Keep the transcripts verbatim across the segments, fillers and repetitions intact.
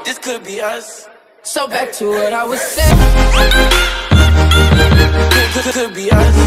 this could be us. So back to what I was saying. Could, could, could be us.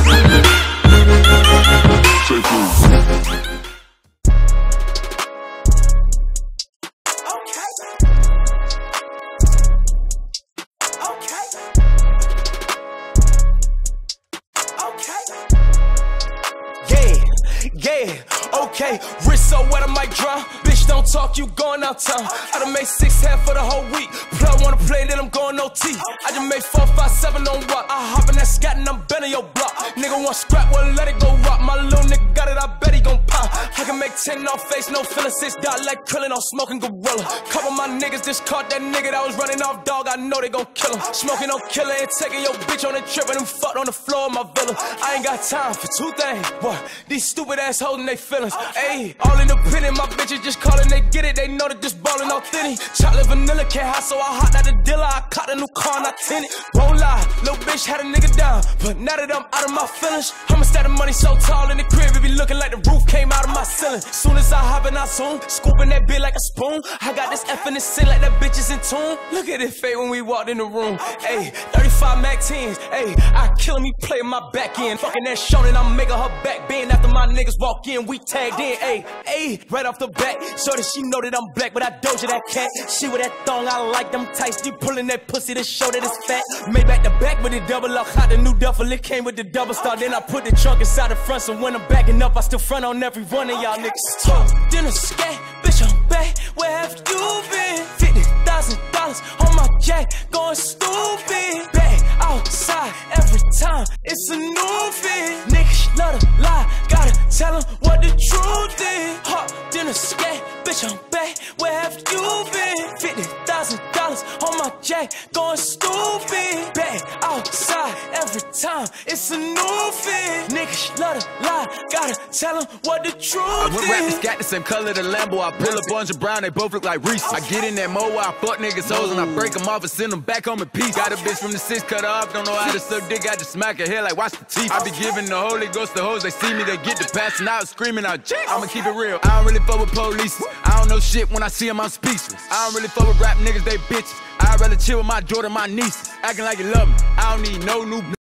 Yeah, okay, wrist so wet I might drown. Bitch, don't talk, you going out town. I done made six half for the whole week. Plug wanna play, then I'm going O T. I just made four, five, seven on what? I hop in that scat and I'm bending your block. Nigga want scrap, well let it go rock. My little nigga got it, I bet he gon' pop. I can make ten off face, no feeling. Six dot like Krillin, I'm smoking gorilla. Couple my niggas just caught that nigga that was running off dog. I know they gon' kill him. Smoking on killer and taking your bitch on the trip and them fucked on the floor of my villa. I ain't got time for two things. What? These stupid ass holding they feelings. Ayy, all independent, my bitches just callin', they get it. They know that this ballin' authentic. Chocolate vanilla can't hide, so I hopped out the dealer. I caught a new car and I tinted. Won't lie, little bitch had a nigga down, but now that I'm out of my feelings, I'ma stack the money so tall in the crib, it be looking like the roof came out of my ceiling. Soon as I hop in, I zoom, scooping that bit like a spoon. I got this F in the sin like that bitch is in tune. Look at it fade when we walked in the room. Ayy, thirty-five Mac tens. Ayy, I kill me playing my back end. Fucking that shonen, I'm making her back bend after my niggas walk in. We tagged in. Ayy, ayy, right off the bat, so that she know that I'm black, but I doja that cat. She with that thong, I like them tights. You pulling that pussy to show that it's fat. Made back the back with the double up, hot the new duffel. It came with the double star. Then I put the trunk inside the front, so when I'm backing up, I still front on every one of y'all niggas. Talk, dinner, scat, bitch, I'm back. Where have you been? Fifty thousand dollars on my jack, going stupid. Back outside every time, it's a new fit. Niggas love to lie, gotta tell them what the truth is. Hot dinner, scat, bitch, I'm back. Where have you been? Fifty thousand dollars on my jack, going stupid. Back outside every time, it's a new fit. Niggas love to lie, gotta tell them what the truth I is. went rappers got the same color, the Lambo. I pull a bunch of brown, they both look like Reese. I get in that mo, I fuck niggas hoes, and I break them off and send them back home in peace. Got a bitch from the six cut her off, don't know how to suck dick, I just smack her hair like watch the teeth. I be giving the Holy Ghost to hoes, they see me, they get the passing out, screaming out, Jeez. I'ma keep it real, I don't really fuck with police. I don't know shit, when I see them, I'm speechless. I don't really fuck with rap niggas, they bitches. I'd rather chill with my daughter, my nieces, acting like you love me. I don't need no new